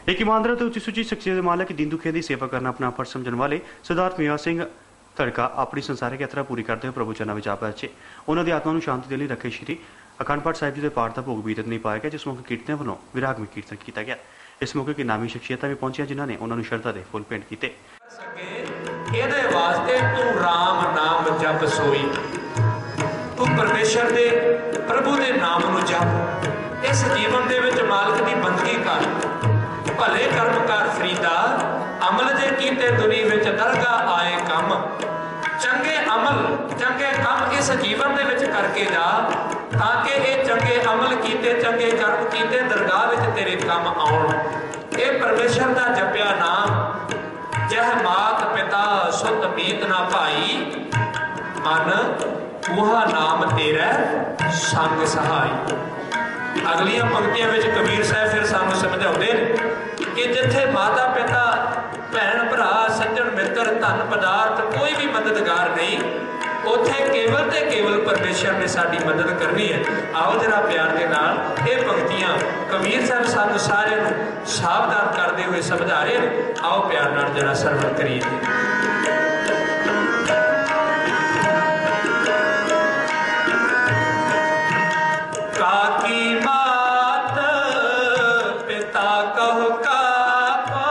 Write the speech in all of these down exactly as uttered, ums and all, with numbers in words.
एक ईमानदार तो उच्च सुची शख्सियत के मालिक दीन दुखिया की सेवा करना अपना फर्ज समझने वाले सिद्धार्थ मेवा सिंह धड़का अपनी संसारिक यात्रा पूरी करते हुए प्रभु चरणों में जा पहुंचे। उन्होंने आत्मा को शांति देने रखे श्री अखंड पाठ साहिब जी के पाठ का भोग बीतत नहीं पाया गया, जिस मौके कीर्तन वालों विराग में कीर्तन किया गया। इस मौके की नामी शख्सियत भी पहुंचिया जिन्होंने उन्होंने श्रद्धा के फुल भेंट किए। ਇਹਦੇ ਵਾਸਤੇ ਤੂੰ ਰਾਮ ਨਾਮ ਜਪ ਸੋਈ, ਤੂੰ ਪਰਮੇਸ਼ਰ ਦੇ ਪ੍ਰਭੂ ਦੇ ਨਾਮ ਨੂੰ ਜਪ। ਇਸ ਜੀਵਨ ਦੇ ਵਿੱਚ ਮਾਲਕ ਦੀ ਬੰਦਗੀ ਕਰ, ਭਲੇ ਕਰਮ ਕਰ ਫਰੀਦਾ, ਅਮਲ ਜੇ ਕੀਤੇ ਦੁਨੀ ਵਿੱਚ ਦਰਗਾਹ ਆਏ ਕੰਮ। ਚੰਗੇ ਅਮਲ ਚੰਗੇ ਕੰਮ ਇਸ ਜੀਵਨ ਦੇ ਵਿੱਚ ਕਰਕੇ ਜਾ, ਤਾਂ ਕਿ ਇਹ ਚੰਗੇ ਅਮਲ ਕੀਤੇ ਚੰਗੇ ਕਰਮ ਕੀਤੇ ਦਰਗਾਹ ਵਿੱਚ ਤੇਰੇ ਕੰਮ ਆਉਣ। ਇਹ ਪਰਮੇਸ਼ਰ ਦਾ ਜਪਿਆ ਨਾਮ जह मात पिता सुत मीत ना भाई, मन वह नाम तेरा संग सहाय। अगलियां पंक्तियां विच कबीर साहब फिर सानू समझाउंदे कि जिथे माता पिता भैन भरा सज्जन मित्र धन पदार्थ कोई भी मददगार नहीं, उत्थे केवल ते केवल परमेश्वर ने साडी मदद करनी है। आओ जरा प्यार के नाल ये पंक्तियां कबीर साहब सानू सारे सावधान करते हुए समझा रहे हैं। आओ प्यार नाल जरा सरवण करिए। काकी मात पिता कहो काको,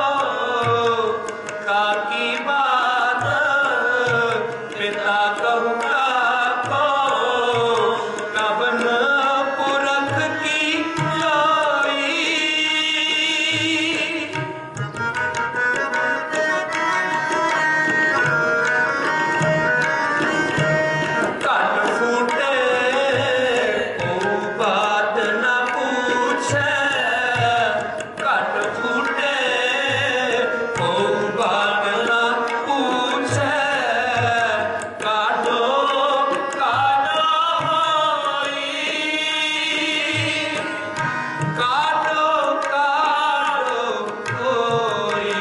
काकी मात पिता कहो काको, कवन पुरख की जोई। घट फूटे को बात न पूछे, घट फूटे को बात न पूछे, काटो काटो होई, काटो काटो होई,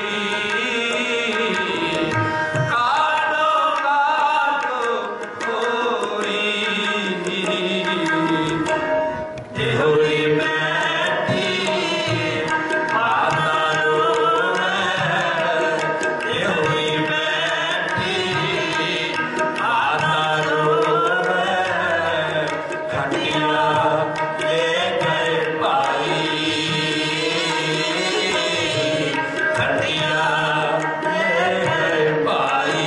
काटो काटो होई। ये होई बैठी माता रोवे, ये होई बैठी माता रोवे, खटिया ले गए भाई, खटिया ले गए भाई।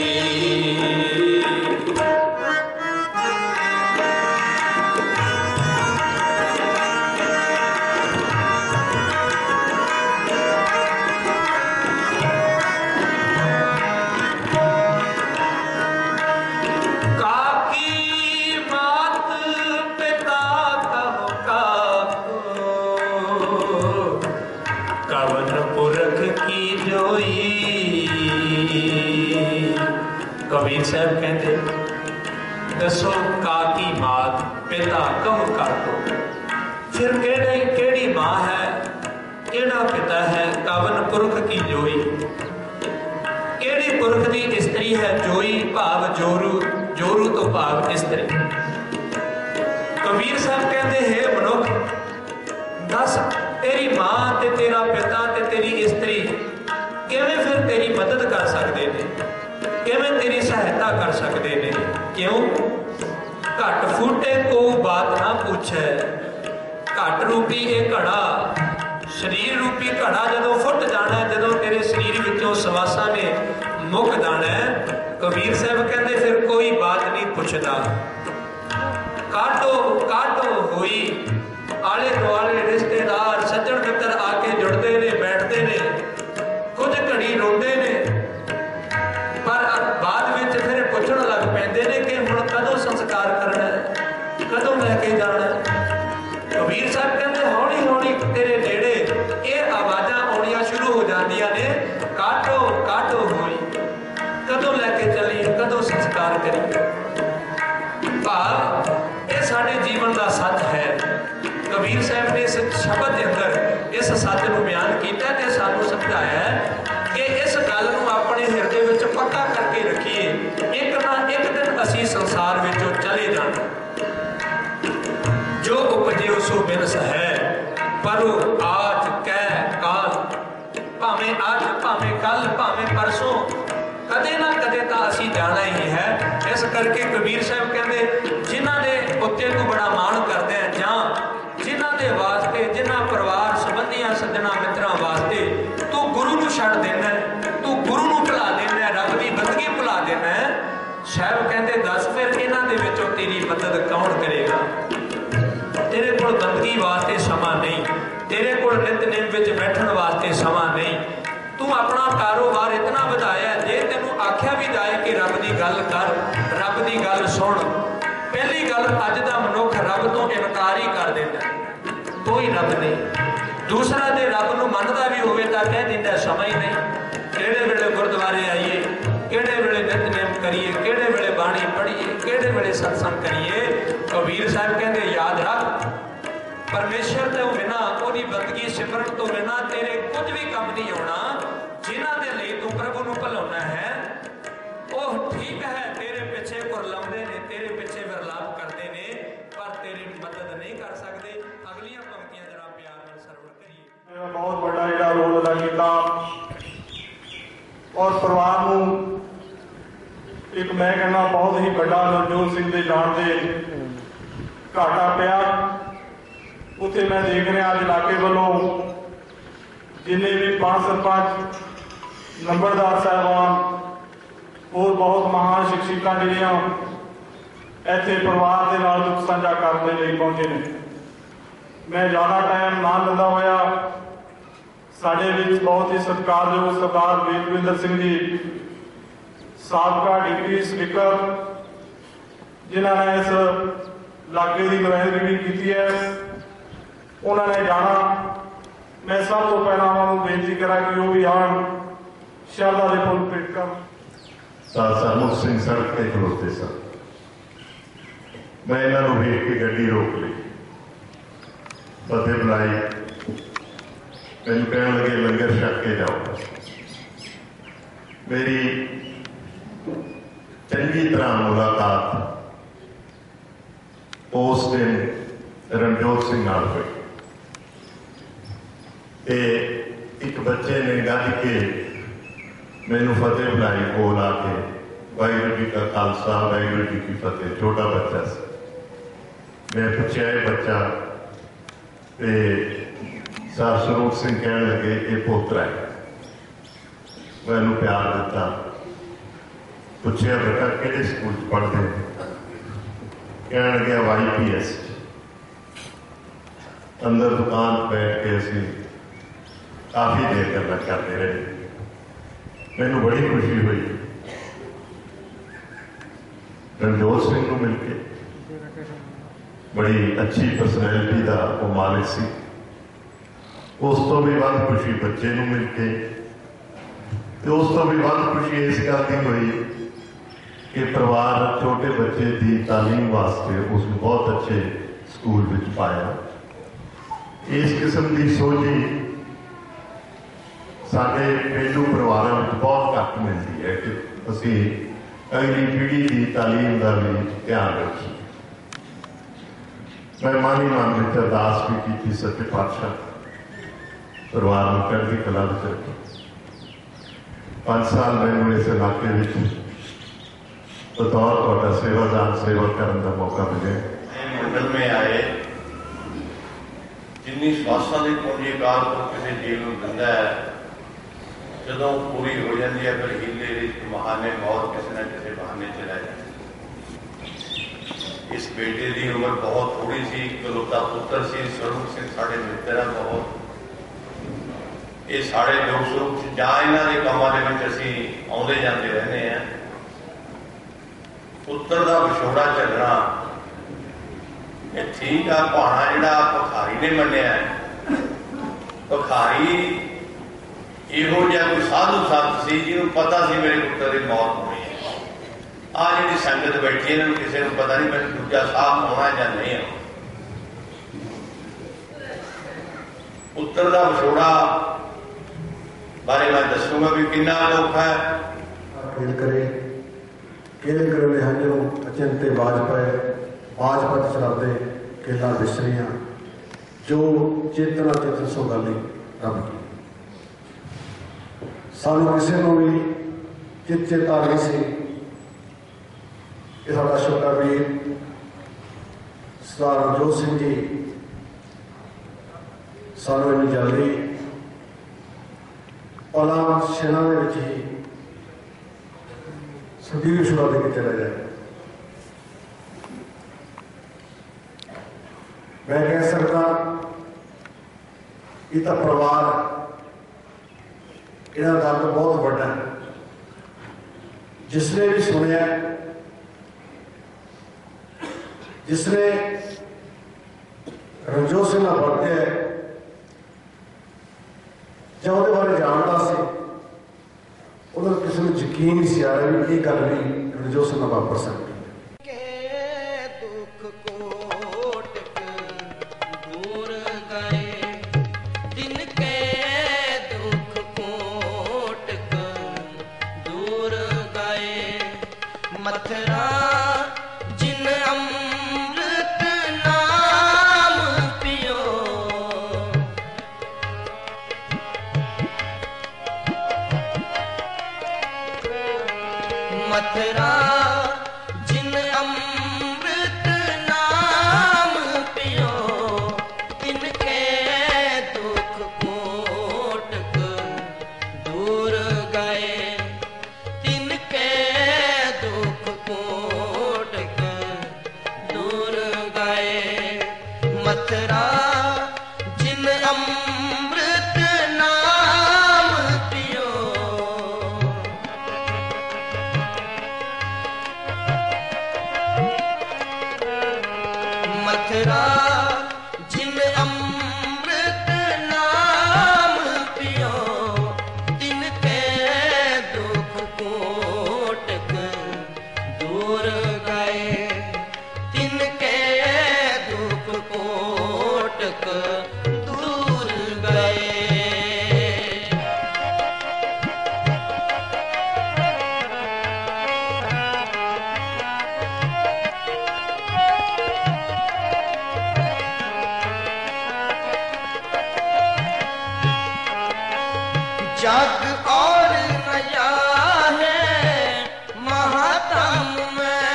काकी मात पिता कहो काको, कवन पुरख की जोई। कबीर साहब कहते दसो काकी मात पिता कहो काको, फिर केड़ी केड़ी मां है केड़ा पिता है, कवन पुरख की जोई। केड़ी पुरख की स्त्री है जोई भाव जोरू, जोरू तो भाव स्त्री। कबीर साहब कहते हे मनुख दस तेरी मां ते तेरा पिता ते तेरी स्त्री किवें फिर तेरी मदद कर सकते हैं, किवें तेरी सहायता कर सकते हैं। क्यों? घट फूटे को बात ना पूछे। घट रूपी ये घड़ा शरीर रूपी घड़ा जदों फुट जाना, जदों तेरे शरीर विचों सवासां ने मुक जाना, कबीर साहब कहते फिर कोई बात नहीं पूछता। काटो काटो होई, आले दुआले रिश्तेदार सज्जन मित्र आके जुड़ते ने बैठते ने, कुछ घड़ी रोंदे ने, पर बाद विच फिर पुछण लग पैंदे ने कि हुण कदों संस्कार करना है, कदों लैके जाना है। कबीर साहब कहते हौली हौली तेरे नेड़े ये आवाज़ां आउणियां शुरू हो जांदियां ने, काटो काटो होई, कदों लैके चली, कदों संस्कार करी। भाव ये साडे जीवन का सच है। कबीर साहब ने इस शब्द के अंदर इस सच को बयान किया ते सानू समझाया है कि इस गल नूं अपने हिरदे विच पक्का करके रखिए, एक ना एक दिन असीं संसार विचों चले जाना। जो उपजे सो बिनस है, पर आज कै काल भावें अज भावें कल भावें परसों कदे ना कदे तो असी जाना ही है। इस करके कबीर साहब कहते जिन्हां दे उत्ते तू बड़ा मान करते हैं जां जिन्हां दे वास्ते जिन्हां परिवार संबंधियां सज्जणा मित्रां वास्ते तू गुरु नूं छड्ड देना, तू गुरु नूं भुला देना, रब दी बंदगी भुला देना। साहब कहते दस फिर इन्हां दे विचों तेरी मदद कौन करेगा? तेरे कोल बंदगी वास्ते समा नहीं, तेरे कोल नितनेम विच बैठण वास्ते समा नहीं। तू अपना कारोबार इतना वधाया, जे तेनू आख्या भी जाए कि रब की गल कर, रब की गल सुन, पहली गल अज दा मनुख रब तो इनकार ही कर देता, कोई रब नहीं। दूसरा जे रब नूं मनदा भी होवे तां कह दिंदा समय ही नहीं। किहड़े वेले गुरुद्वारे आइए, किहड़े वेले नितनेम करिए, किहड़े वेले बाणी पढ़िए, किहड़े वेले सत्संग करिए। कबीर साहब कहते याद रख परमेश्वर तो बिना ओदी बंदगी सिमरन तो बिना तेरे कुछ भी काम नहीं होना। जिन्हां दे लई तू प्रभु नूं भुलाउणा है ओह ठीक है, तेरे पिछे कुरलाउंदे ने, तेरे पिछे विरलाप करते ने, पर तेरी मदद नहीं कर सकते। अगलियां पंक्तियां जरा प्यार नाल सरवण करिए। बहुत बड़ा जिहड़ा रोल अदा कीता और परिवार नूं एक मैं कहना बहुत ही बड़ा नवजोत सिंह दे जाण दे घाटा पिया। उत्थे मैं देख रहा अज इलाके वालों जिन्हें भी पांच सरपंच नंबरदार साहबान और बहुत महान शिक्षिका जिहड़ियां इत्थे परिवार के नाल दुख साझा करने लई पहुंचे ने। मैं ज़्यादा टाइम ना लैंदा होया साडे विच बहुत ही सत्कारयोग सरदार वीरविंदर सिंह जी साबका डिग्री स्पीकर जिन्होंने इस इलाके की नुमाइंदगी की है, उन्होंने जाना। मैं सब तो पहला उन्होंने बेनती करा कि वो भी आन शरदा के फुल भेट कर। सरमुख सिंह सड़क पर खलोते सन, मैं इन्हों वेख के गड्डी रोक ली, फतेह बुलाई, मैनू कहन लगे लंगर छक के जाओ। मेरी चंगी तरह मुलाकात उस दिन रणजोत सिंह नाल हुई। एक बच्चे ने गज के मैनू फतेह बुलाई कोल आके वाहिगुरू जी का खालसा वाहिगुरू जी की फतेह। छोटा बच्चा से मैं पूछा ये बच्चा ते सर स्वरूप सिंह कहन लगे ये पोतरा है। मैनू प्यार दिता, पूछा बेटा किहड़े स्कूल पढ़ते, कह लगे वाई पी एस। अंदर दुकान बैठ के असी काफ़ी देर गल्लां करते रहे। मैनू बड़ी खुशी हुई रणजोत सिंह को मिलके, बड़ी अच्छी परसनैलिटी का वो मालिक सी। उस तो भी वध खुशी बच्चे को मिलके, तो उस तो भी वध खुशी इस गल की हुई कि परिवार छोटे बच्चे की तालीम वास्ते उसको बहुत अच्छे स्कूल में पाया। इस किस्म की सोच ही साडे पेंडू परिवारों में बहुत घट मिलती है कि असी अगली पीढ़ी की तालीम का भी ध्यान रखिए। मैं मानी मन में अरदास भी की सच्चे पातशाह परिवार में चढ़ती कला रखे। पांच साल मैंने इस इलाके बतौर तो सेवादार सेवा करने का मौका मिले। मंडल में आए जिन्नी स्वास्थ्य की पूंजीकार को किसी जीव को दिता है, जो पूरी हो जाती है फिर हीले बहाने मौत किसी न किसी बहाने चला जाए। इस बेटे की उम्र बहुत थोड़ी सी, इकलौता पुत्र से स्वरूप सिंह साढ़े मित्र बहुत। ये साढ़े दुख सुख जहाँ इन्हों के कामों के असी आते जाते रहने हैं। पुत्र का विछोड़ा चलना ठीक है। भाणा जिहड़ा भखारी ने मन्निया है, भखारी इहो जिहा कोई साधु संत सी जिन्होंने पता सी मेरे पुत्र की मौत होनी है। आ जी संगत बैठी इन्होंने किसी को पता नहीं मैं दूजा साहब होना या नहीं है। पुत्र का विछोड़ा बारे मैं दसूंगा भी कितना औखा है। करे केले करने हजो अचिंते बाज पाए बाज पत चलाते केला बिसरियां जो चेतना चेतन सो गाली रब की। सानू किसी को भी चित चेता नहीं सी कि साडा छोटा वीर सरदार रवजोत सिंह जी सानू इन्नी जल्दी औलाद सेना के विच ही सुदीर शुरुआत के चला जाए। मैं कह सकता ये तो परिवार इन्हों का दर्द बहुत बड़ा है। जिसने भी सुनिया, जिसने रवजोत सिंह का पढ़ते है जब वो बारे जानता से उधर किसी को यकीन नहीं सी आ रहा भी ये गल भी रवजोत सिंह वापर सकती है। मथुरा जिन अमृत नाम पियो, मथुरा जिन अमृत नाम पियो, तिनके दुख कोटक दूर गए, तिनके दुख कोटक दूर गए। मथुरा जिन अमृत नाम पियो, मथुरा जिन अमृत नाम पियो, तिनके दुख कोटक दूर गए, तिनके दुख कोटक दूर गए। जग और नया है महातम में,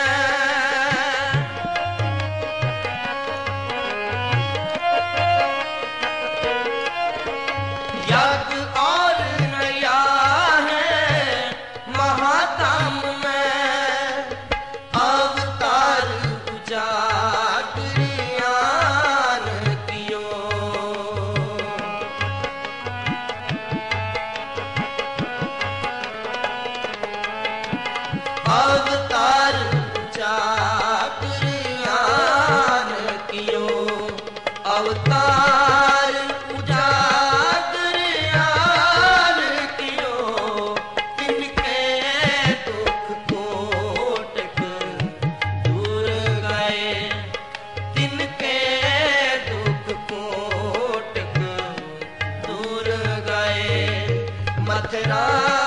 जग और नया है महातम में, अवतार उजागरियान कियो, अवतार उजागरियान कियो, अवतार उजागरियान कियो, तिनके दुख कोटक दूर गए, तिनके दुख कोटक दूर गए। मथुरा